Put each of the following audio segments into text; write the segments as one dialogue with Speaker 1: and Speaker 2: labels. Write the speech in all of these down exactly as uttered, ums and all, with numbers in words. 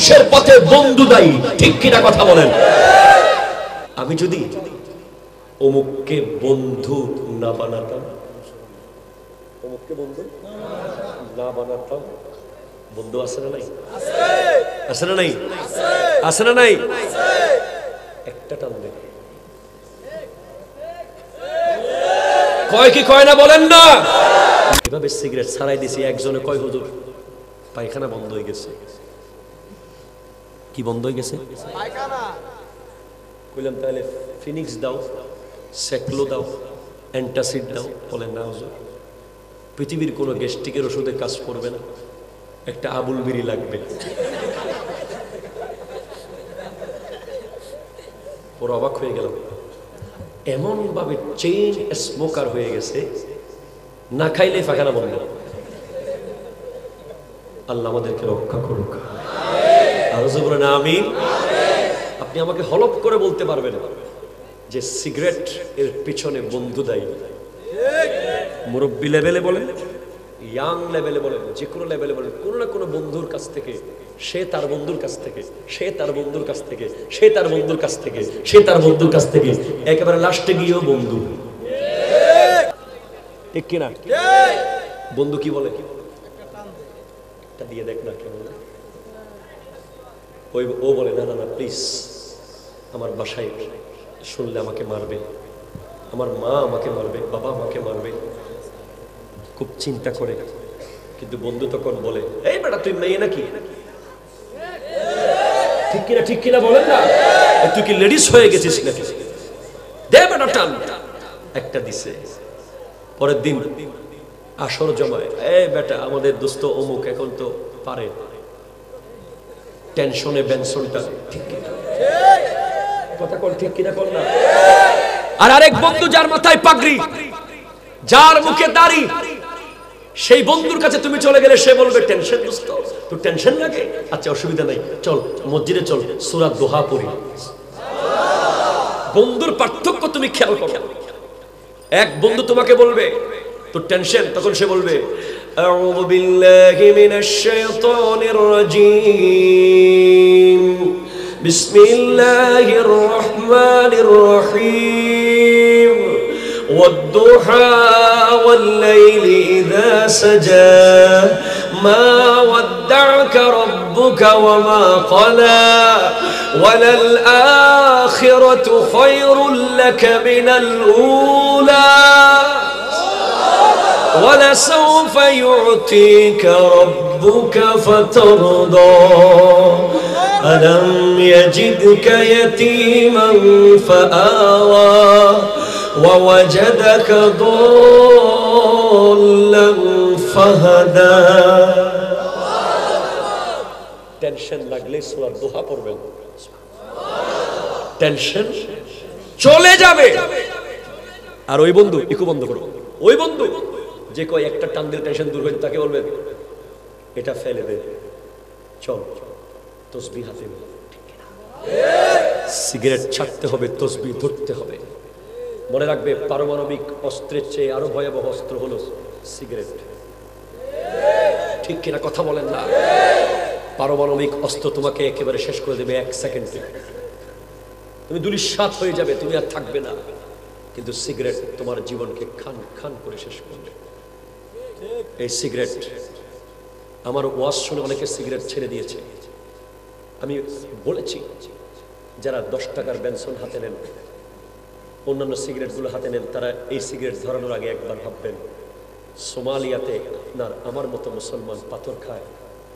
Speaker 1: ধ্বংসের পথে বন্ধু দায়ী। ঠিক কিনা কথা বলেন? আমি যদি অমুককে বন্ধু না বানাতাম, অমুককে বন্ধু না বানাতাম, বন্ধু আছে না নাই? আছে না নাই? আছে না নাই? একটা টান দেখ, কয় কি কয় না বলেন না? এভাবে সিগারেট ছাড়াই দিছি, একজনে কয় হুজুর পায়খানা বন্ধ হয়ে গেছে। কি বন্ধ হয়ে গেছে? পায়খানা। কইলাম তাহলে ফিনিক্স দাও, সেকলো দাও, অ্যান্টাসিড দাও। বলেন না হুজুর, পৃথিবীর কোনো গ্যাস্ট্রিকের ওষুধে কাজ করবে না, একটা আবুল বিড়ি লাগবে। ওর অবাক হয়ে গেলাম, এমন ভাবে চেইন স্মোকার হয়ে গেছে, না খাইলে পায়খানা বন্ধ। আল্লাহ আমাদেরকে রক্ষা করুক। আরো জোরে বলেন আমিন। আপনি আমাকে হলপ করে বলতে পারবেন যে সিগারেট এর পিছনে বন্ধু দায়ী। মুরব্বী লেভেলে বলেন, ইয়াং লেভেলে বলেন, যে কোনো লেভেলে বলেন, কোনো না কোনো বন্ধুর কাছ থেকে, সে তার বন্ধুর কাছ থেকে, সে তার বন্ধুর কাছ থেকে, সে তার বন্ধুর কাছ থেকে, সে তার বন্ধুর কাছ থেকে, একেবারে লাস্টে গিয়েও বন্ধু। ঠিক কিনা? বন্ধু কি বলে? একটা দিয়ে দেখ না, কেমন? ওই ও বলে না না না প্লিজ, আমার বাসায় শুনলে আমাকে মারবে, আমার মা আমাকে মারবে, বাবা আমাকে মারবে, খুব চিন্তা করে। কিন্তু বন্ধু তখন বলে, এই বেটা তুই মেয়ে নাকি? ঠিক কিনা? ঠিক কিনা বলেন না? তুই কি লেডিস হয়ে গেছিস নাকি? দে বেটা টান। একটা দিছে। পরের দিন আসর জমায়, এই বেটা আমাদের দোস্ত অমুক এখন তো পারে, টেনশনে বেনসনটা। ঠিক কিনা কথা কল? ঠিক কিনা কল না? আর আরেক বন্ধু যার মাথায় পাগড়ি, যার মুখে দাড়ি, সেই বন্ধুর কাছে তুমি চলে গেলে সে বলবে, টেনশন দোস্ত, তোর টেনশন লাগে? আচ্ছা অসুবিধা নাই, চল মসজিদে চল, সূরা দোহা পড়ি। বন্ধুর পার্থক্য তুমি খেয়াল করো। এক বন্ধু তোমাকে বলবে তোর টেনশন, তখন সে বলবে আউযু বিল্লাহি মিনাশ শাইতানির রাজীম, বিসমিল্লাহির রহমানির রহিম, ওয়াদ-দুহা ওয়াল-লাইলি ইযা সাজা, মা ওয়াদ্দা'কা রাব্বুকা ওয়া মা ক্বালা, ওয়ালাল আখিরাতু খায়রুল লাকা মিনাল উলা, ولسوف يعطيك ربك فترضى، ألم يجدك يتيما فآوى، ووجدك ضالا فهدى। টেনশন লাগলে সূরা দোহা পড়বেন, টেনশন চলে যাবে। আর ওই বন্ধু একটু বন্ধ করো, ওই বন্ধু যে কয় একটা টান দিলে টেনশন দূর হয়ে, তাকে বলবে এটা ফেলে দে, চল তসবিহ হাতে নে। সিগারেট ছাড়তে হবে, তসবিহ ধরতে হবে। মনে রাখবে, পারমাণবিক অস্ত্রের চেয়ে আরো ভয়াবহ অস্ত্র হলো সিগারেট। ঠিক কিনা কথা বলেন না? পারমাণবিক অস্ত্র তোমাকে একেবারে শেষ করে দেবে এক সেকেন্ডে, তুমি দুলিশাত হয়ে যাবে, তুমি আর থাকবে না। কিন্তু সিগারেট তোমার জীবনকে খান খান করে শেষ করবে। এই সিগারেট, আমার ওয়াজ শুনে অনেকে সিগারেট ছেড়ে দিয়েছে। আমি বলেছি, যারা দশ টাকার বেনসন হাতে নেন, অন্যান্য সিগারেটগুলো হাতে নেন, তারা এই সিগারেট ধরানোর আগে একবার ভাববেন, সোমালিয়াতে আপনার আমার মতো মুসলমান পাথর খায়।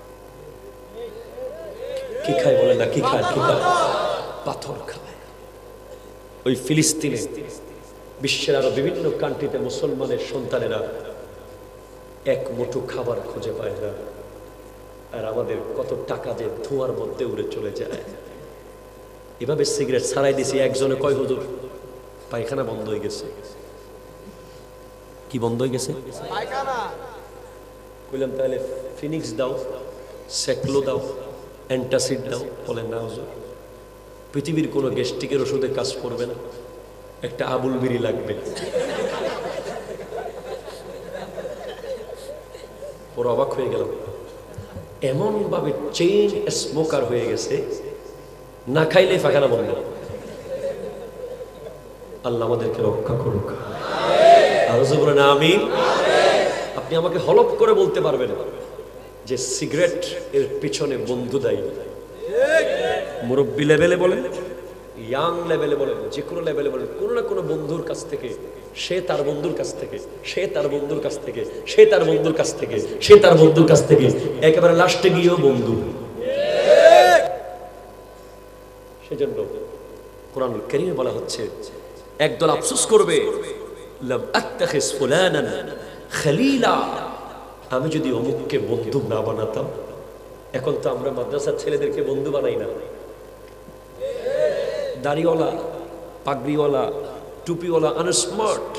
Speaker 1: কি খায় বলে না? কি খায়? কি খায়? পাথর খায়। ওই ফিলিস্তিনে, বিশ্বের আরো বিভিন্ন কান্ট্রিতে মুসলমানের সন্তানেরা এক মুঠো খাবার খুঁজে পায় না। আর আমাদের কত টাকা যে ধোঁয়ার মধ্যে উড়ে চলে যায়। এভাবে সিগারেট ছাড়াই দিছি, একজনে কয় হুজুর পায়খানা বন্ধ হয়ে গেছে। কি বন্ধ হয়ে গেছে? পায়খানা। কইলাম তাহলে ফিনিক্স দাও, সেকলো দাও, অ্যান্টাসিড দাও। বলেন না হুজুর, পৃথিবীর কোনো গ্যাস্ট্রিকের ওষুধে কাজ করবে না, একটা আবুল বিড়ি লাগবে। ওর অবাক হয়ে গেলাম, এমন ভাবে চেইন স্মোকার হয়ে গেছে, না খাইলে পায়খানা বন্ধ। আল্লাহ আমাদেরকে রক্ষা করুক। আর বলেন আমিন। আপনি আমাকে হলফ করে বলতে পারবেন যে সিগারেট এর পিছনে বন্ধু দায়ী। মুরব্বী লেভেলে বলেন, ইয়াং লেভেলে বলেন, যে কোনো লেভেলে বলেন, কোনো না কোনো বন্ধুর কাছ থেকে, সে তার বন্ধুর কাছ থেকে, সে তার বন্ধুর কাছ থেকে, সে তার বন্ধুর কাছ থেকে, সে তার বন্ধুর কাছ থেকে, একেবারে লাস্টে গিয়েও বন্ধু। সেজন্য কোরআনুল কারীমে বলা হচ্ছে, একদল আফসোস করবে, লাম আত্তাখিজ ফুলানান খলিলা, আমি যদি অমুককে বন্ধু না বানাতাম। এখন তো আমরা মাদ্রাসার ছেলেদেরকে বন্ধু বানাই না। দাড়িওয়ালা, পাগড়িওয়ালা, টুপিওয়ালা আনস্মার্ট।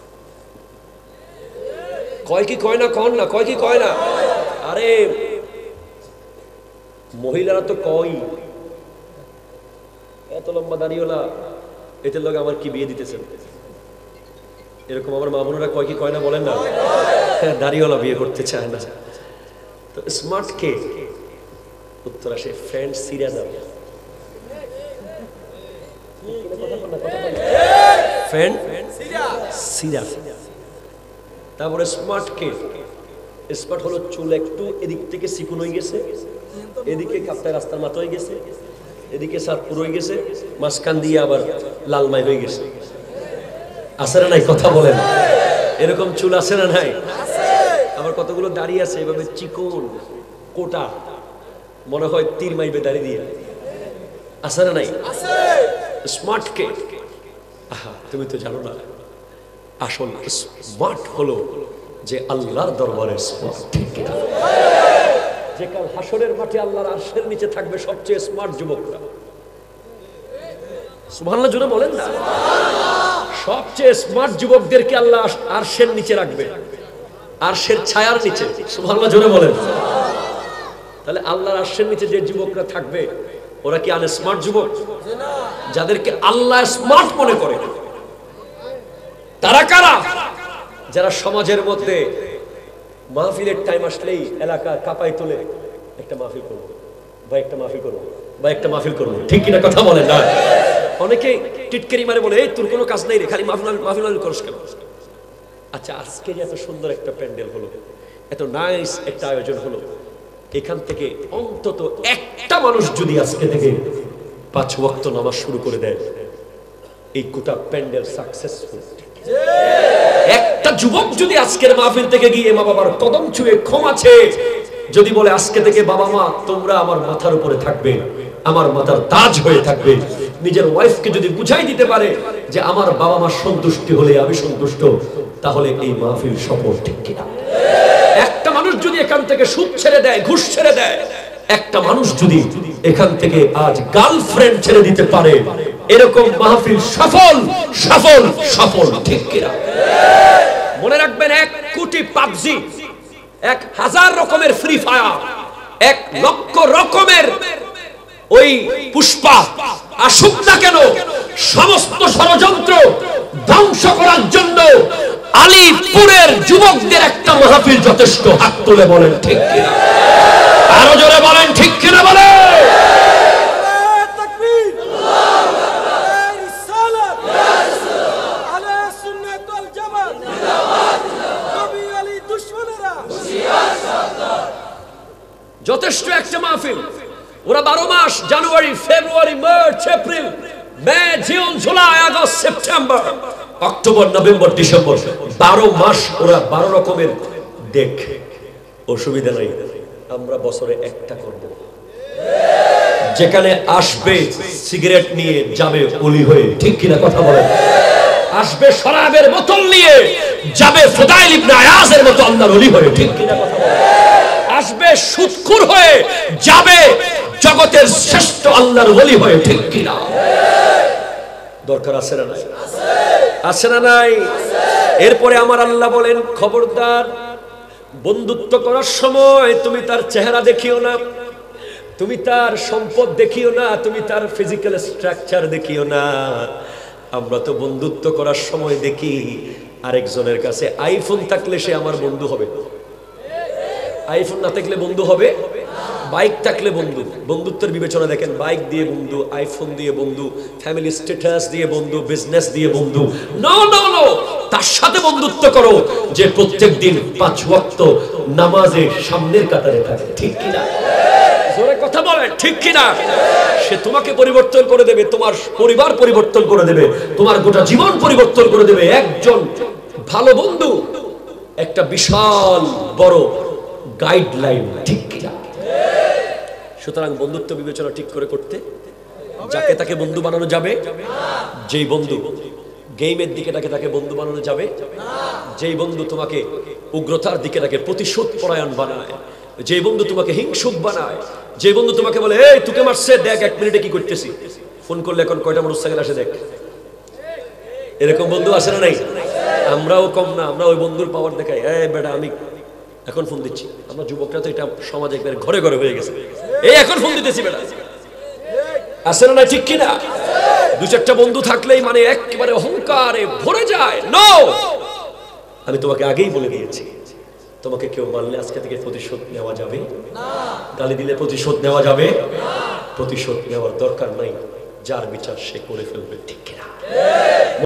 Speaker 1: কয় কি কয় না, কন না, কয় কি কয় না। আরে মহিলারা তো কয়, এত লম্বা দাড়িওয়ালা, এটার লগে আমার কি বিয়ে দিতেছেন, এরকম আমার মা বোনেরা কয় কি কয় না বলেন না। দাড়িওয়ালা বিয়ে করতে চায় না। তো স্মার্ট কে? উত্তর আসে ফ্রেন্ড সিরা দাও। তারপরে স্মার্ট কে? স্মার্ট হলো চুল একটু এদিক থেকে চিকুন হয়ে গেছে, এদিকে কাপ্তায় রাস্তার মাথা হয়ে গেছে, এদিকে সাতপুর হয়ে গেছে, মাঝখান দিয়ে আবার লালমাই হয়ে গেছে। আছে না নাই? কথা বলেন। এরকম চুল আছে না নাই? আবার কতগুলো দাড়ি আছে এভাবে চিকন কোটা, মনে হয় তীর মাইবে দাড়ি দিয়ে। আছে না নাই? স্মার্ট কে? আহা, তুমি তো জানো না। আসল স্মার্ট হলো যে আল্লাহর দরবারে স্মার্ট, যে কাল হাসরের মাঠে আল্লাহর আরশের নিচে থাকবে সবচেয়ে স্মার্ট যুবকরা। সুবহানাল্লাহ জোরে বলেন না। সবচেয়ে স্মার্ট যুবকদেরকে আল্লাহ আরশের নিচে রাখবে, আরশের ছায়ার নিচে। সুবহানাল্লাহ জোরে বলেন। তাহলে আল্লাহর আরশের নিচে যে যুবকরা থাকবে, ওরা কি আনে স্মার্ট যুবক? যাদেরকে আল্লাহ স্মার্ট মনে করে। তারা কারা? যারা সমাজের মধ্যে মাহফিলের টাইম আসলেই এলাকা কাঁপাই তোলে, একটা মাহফিল করবো বা একটা মাহফিল করবো বা একটা মাহফিল করবো। ঠিক কিনা কথা বলেন না? অনেকে টিটকারি মারে বলে, এই তোর কোনো কাজ নাই রে, খালি মাহফিল মাহফিল করস কেন? আচ্ছা, আজকে যে এত সুন্দর একটা প্যান্ডেল হলো, এত নাইস একটা আয়োজন হলো, এখান থেকে অন্তত একটা মানুষ যদি আজকে থেকে পাঁচ ওয়াক্ত নামাজ শুরু করে দেয়, এই গোটা প্যান্ডেল সাকসেসফুল। একটা যুবক যদি আজকের মাহফিল থেকে গিয়ে মা বাবার কদম ছুঁয়ে ক্ষমা চেয়ে যদি বলে, আজকে থেকে বাবা মা তোমরা আমার মাথার উপরে থাকবে, আমার মাথার তাজ হয়ে থাকবে, নিজের ওয়াইফকে যদি বুঝাই দিতে পারে যে আমার বাবা মা সন্তুষ্টি হলে আমি সন্তুষ্ট, তাহলে এই মাহফিল সফল। ঠিক কিনা? একটা মানুষ যদি এখান থেকে সুদ ছেড়ে দেয়, ঘুষ ছেড়ে দেয়, একটা মানুষ যদি এখান থেকে আজ গার্লফ্রেন্ড ছেড়ে দিতে পারে, এরকম মাহফিল সফল সফল সফল। ঠিক কিনা? মনে রাখবেন, এক কোটি পাবজি, এক হাজার রকমের ফ্রি ফায়ার, এক লক্ষ রকমের ওই পুষ্পা আসুক না কেন, সমস্ত ষড়যন্ত্র ধ্বংস করার জন্য আলিপুরের যুবকদের একটা মাহফিল যথেষ্ট। হাত তুলে বলেন ঠিক কিনা? আরো জোরে বলেন ঠিক কিনা? বলেন। যথেষ্ট একটা মাহফিল। ওরা বারো মাস, January, February, March, April, May, June, July, August, September, October, November, December, বারো মাস ওরা বারো রকমের দেখ। অসুবিধা নাই, আমরা বছরে একটা করব, যেখানে আসবে সিগারেট নিয়ে, যাবে অলি হয়ে। ঠিক কিনা কথা বলেন? আসবে শরাবের বোতল নিয়ে, যাবে ফুদাইল ইবনে আয়াজের মতো আল্লাহর ওলি হয়ে। ঠিক কিনা কথা বলেন? আসবে সুদখোর হয়ে, যাবে জগতের শ্রেষ্ঠ আল্লাহর ওলি হয়ে। ঠিক কিনা? দরকার আছে না নাই? আছে না নাই? এরপরে আমার আল্লাহ বলেন, খবরদার, বন্ধুত্ব করার সময় তুমি তার চেহারা দেখিও না, তুমি তার সম্পদ দেখিও না, তুমি তার ফিজিক্যাল স্ট্রাকচার দেখিও না। আমরা তো বন্ধুত্ব করার সময় দেখি আরেকজনের কাছে আইফোন থাকলে সে আমার বন্ধু হবে, আইফোন না থাকলে বন্ধু হবে বাইক থাকলে বন্ধু, বন্ধুত্বের বিবেচনা দেখেন, বাইক দিয়ে বন্ধু, আইফোন দিয়ে বন্ধু, ফ্যামিলি স্ট্যাটাস দিয়ে বন্ধু, বিজনেস দিয়ে বন্ধু, নো নো নো, তার সাথে বন্ধুত্ব করো যে প্রত্যেক দিন পাঁচ ওয়াক্ত নামাজে সামনের কাতারে থাকে। ঠিক কিনা? জোরে কথা বলেন, ঠিক কিনা? সে তোমাকে পরিবর্তন করে দেবে, তোমার পরিবার পরিবর্তন করে দেবে, তোমার গোটা জীবন পরিবর্তন করে দেবে। একজন ভালো বন্ধু একটা বিশাল বড় গাইডলাইন। ঠিক কিনা? সুতরাং বন্ধুত্ব বিবেচনা ঠিক করে করতে, যাকে তাকে বন্ধু বানানো যাবে, যেই বন্ধু গেমের দিকে তাকে তাকে বন্ধু বানানো যাবে, যেই বন্ধু তোমাকে উগ্রতার দিকে তাকে প্রতিশোধ পরায়ণ বানায়, যে বন্ধু তোমাকে হিংসুক বানায়, যে বন্ধু তোমাকে বলে এই তোকে মারছে দেখ এক মিনিটে কি করতেছি, ফোন করলে এখন কয়টা মোটরসাইকেল আসে দেখ, এরকম বন্ধু আসে না নাই? আমরাও কম না, আমরা ওই বন্ধুর পাওয়ার দেখাই, এই বেটা আমি এখন ফোন দিচ্ছি। আমরা যুবকরা তো এটা সমাজে একবারে ঘরে ঘরে হয়ে গেছে, এই এখন ফোন দিতেছি বেটা, আসে না? ঠিক কিনা? দু চারটা বন্ধু থাকলেই মানে একেবারে অহংকারে ভরে যায়। নো, আমি তোমাকে আগেই বলে দিয়েছি, তোমাকে কেউ মানলে আজকে থেকে প্রতিশোধ নেওয়া যাবে না, গালি দিলে প্রতিশোধ নেওয়া যাবে না, প্রতিশোধ নেওয়ার দরকার নাই, যার বিচার সে করে ফেলবে। ঠিক কিনা?